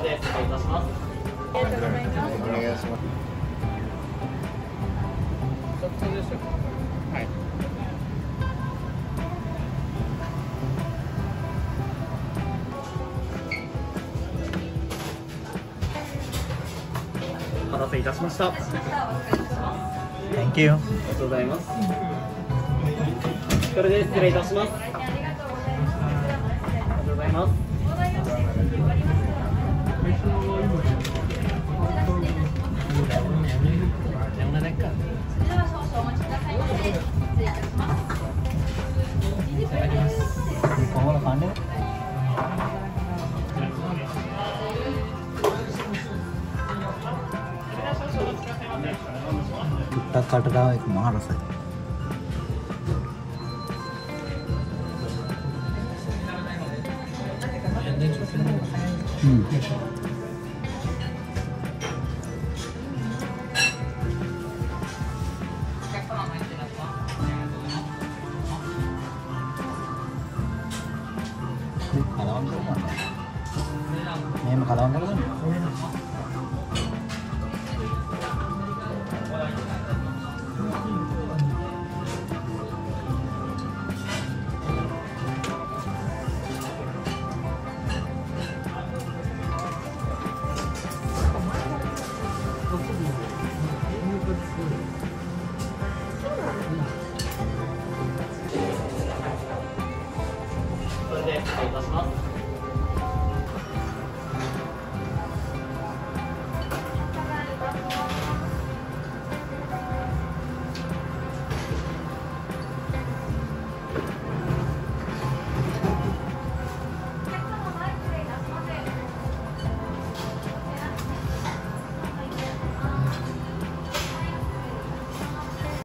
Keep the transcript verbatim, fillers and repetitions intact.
で失礼いたします。 ありがとうございます。 お願いします。 はい。お待たせいたしました。あ Thank you。 りがとうございます。これで失礼いたします。ありがとうございます。 कुत्ता काट रहा है एक मार से हम्म खालाwan dulu kan? Ini makalaan dulu kan?